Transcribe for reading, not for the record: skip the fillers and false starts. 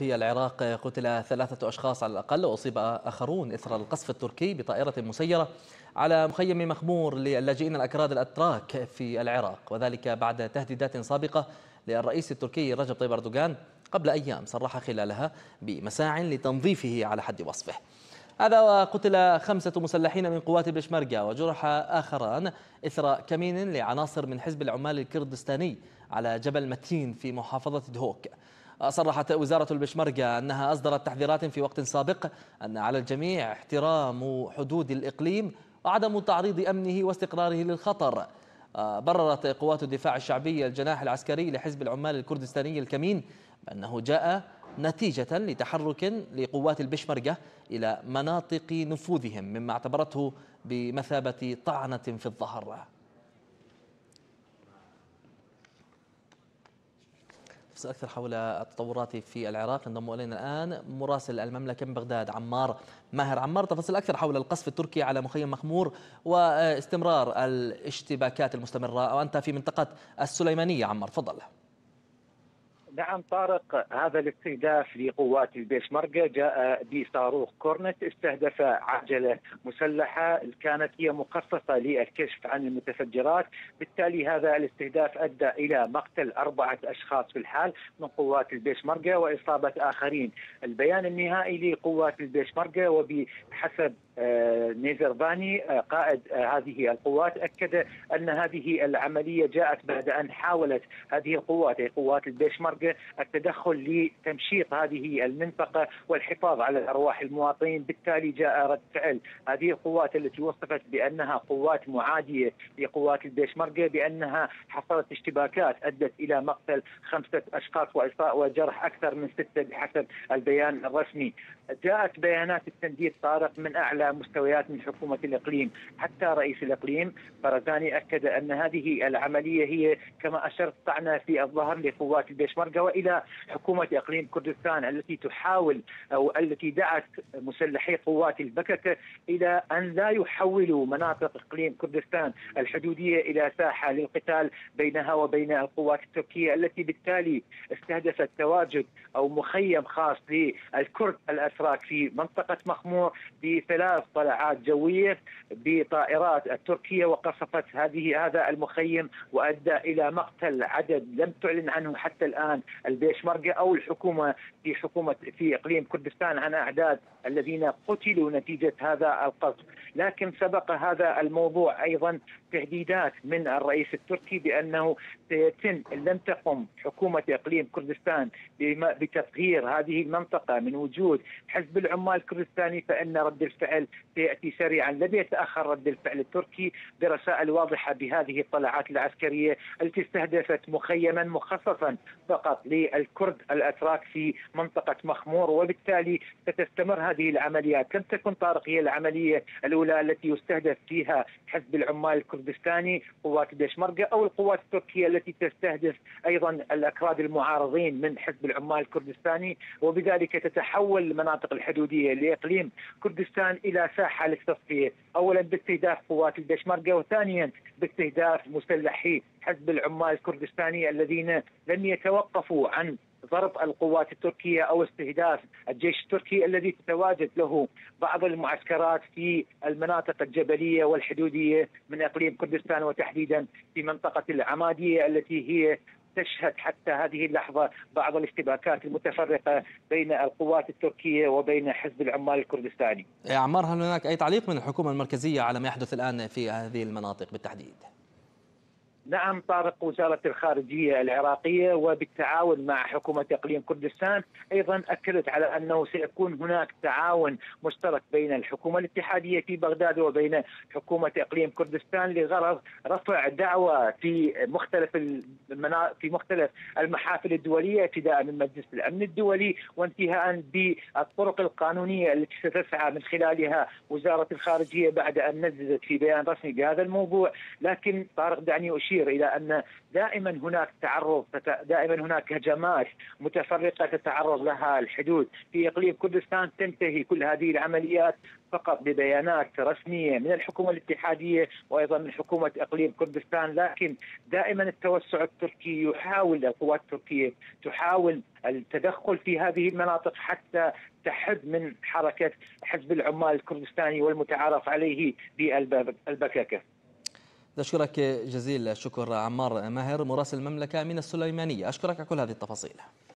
في العراق قتل 3 أشخاص على الأقل وأصيب آخرون إثر القصف التركي بطائرة مسيرة على مخيم مخمور للاجئين الأكراد الأتراك في العراق، وذلك بعد تهديدات سابقة للرئيس التركي رجب طيب أردوغان قبل أيام صرح خلالها بمساع لتنظيفه على حد وصفه. هذا وقتل 5 مسلحين من قوات البشمركة وجرح آخران إثر كمين لعناصر من حزب العمال الكردستاني على جبل متين في محافظة دهوك. صرحت وزارة البشمركة أنها أصدرت تحذيرات في وقت سابق أن على الجميع احترام حدود الإقليم وعدم تعريض أمنه واستقراره للخطر. بررت قوات الدفاع الشعبي الجناح العسكري لحزب العمال الكردستاني الكمين بأنه جاء نتيجة لتحرك لقوات البشمركة إلى مناطق نفوذهم، مما اعتبرته بمثابة طعنة في الظهر. تفصيل أكثر حول التطورات في العراق انضم إلينا الآن مراسل المملكة من بغداد ماهر عمار. تفاصيل أكثر حول القصف التركي على مخيم مخمور واستمرار الاشتباكات المستمرة، وأنت في منطقة السليمانية. عمار تفضل. نعم طارق، هذا الاستهداف لقوات البيشمركة جاء بصاروخ كورنت استهدف عجلة مسلحة كانت هي مخصصة للكشف عن المتفجرات، بالتالي هذا الاستهداف أدى إلى مقتل 4 أشخاص في الحال من قوات البيشمركة وإصابة آخرين. البيان النهائي لقوات البيشمركة وبحسب نيزرباني قائد هذه القوات أكد أن هذه العملية جاءت بعد أن حاولت هذه القوات أي قوات البيشمركة التدخل لتمشيط هذه المنطقة والحفاظ على أرواح المواطنين، بالتالي جاء رد فعل هذه القوات التي وصفت بأنها قوات معادية لقوات البيشمركة بأنها حصلت اشتباكات أدت إلى مقتل 5 أشخاص وجرح أكثر من 6 بحسب البيان الرسمي. جاءت بيانات التنديد طارق من أعلى مستويات من حكومة الإقليم، حتى رئيس الإقليم برزاني أكد أن هذه العملية هي كما أشرت طعنة في الظهر لقوات البيشمركة وإلى حكومة إقليم كردستان التي تحاول أو التي دعت مسلحي قوات البككة إلى أن لا يحولوا مناطق إقليم كردستان الحدودية إلى ساحة للقتال بينها وبين القوات التركية، التي بالتالي استهدفت تواجد أو مخيم خاص للكرد الأتراك في منطقة مخمور ب3 طلعات جوية بطائرات التركية وقصفت هذا المخيم وأدى إلى مقتل عدد لم تعلن عنه حتى الآن البيشمركة أو الحكومة في إقليم كردستان عن أعداد الذين قتلوا نتيجة هذا القصف. لكن سبق هذا الموضوع أيضا تهديدات من الرئيس التركي بأنه سيتم إن لم تقم حكومة إقليم كردستان بتطهير هذه المنطقة من وجود حزب العمال الكردستاني فإن رد الفعل سيأتي سريعا. لم يتأخر رد الفعل التركي برسائل واضحة بهذه الطلعات العسكرية التي استهدفت مخيما مخصصا فقط للكرد الأتراك في منطقة مخمور، وبالتالي ستستمر هذه العمليات. لم تكن طارق هي العملية الأولى التي يستهدف فيها حزب العمال الكردستاني قوات البيشمركة أو القوات التركية التي تستهدف أيضا الأكراد المعارضين من حزب العمال الكردستاني، وبذلك تتحول المناطق الحدودية لإقليم كردستان إلى ساحة للتصفية، أولا باستهداف قوات البيشمركة وثانيا باستهداف مسلحي حزب العمال الكردستاني الذين لم يتوقفوا عن ضرب القوات التركية أو استهداف الجيش التركي الذي تتواجد له بعض المعسكرات في المناطق الجبلية والحدودية من إقليم كردستان وتحديدا في منطقة العمادية التي هي تشهد حتى هذه اللحظة بعض الاشتباكات المتفرقة بين القوات التركية وبين حزب العمال الكردستاني. يا عمار، هل هناك أي تعليق من الحكومة المركزية على ما يحدث الآن في هذه المناطق بالتحديد؟ نعم طارق، وزارة الخارجية العراقية وبالتعاون مع حكومة إقليم كردستان أيضا أكدت على أنه سيكون هناك تعاون مشترك بين الحكومة الاتحادية في بغداد وبين حكومة إقليم كردستان لغرض رفع دعوة في مختلف المحافل الدولية ابتداء من مجلس الأمن الدولي وانتهاء بالطرق القانونية التي ستسعى من خلالها وزارة الخارجية بعد أن نزلت في بيان رسمي بهذا الموضوع. لكن طارق دعني أشير تشير إلى أن دائما هناك تعرض، دائما هناك هجمات متفرقة تتعرض لها الحدود في إقليم كردستان. تنتهي كل هذه العمليات فقط ببيانات رسمية من الحكومة الاتحادية وأيضا من حكومة إقليم كردستان، لكن دائما التوسع التركي يحاول، القوات التركية تحاول التدخل في هذه المناطق حتى تحد من حركة حزب العمال الكردستاني والمتعارف عليه بالبككة. أشكرك جزيل الشكر عمار ماهر مراسل المملكة من السليمانية، أشكرك على كل هذه التفاصيل.